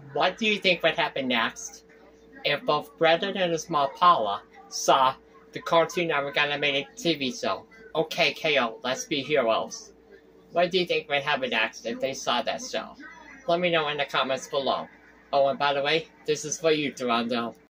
What do you think would happen next if both Brendon and his mom Paula saw the Cartoon Network animated TV show, O.K K.O Let's Be Heroes? What do you think would happen next if they saw that show? Let me know in the comments below. Oh, and by the way, this is for you, Toronto.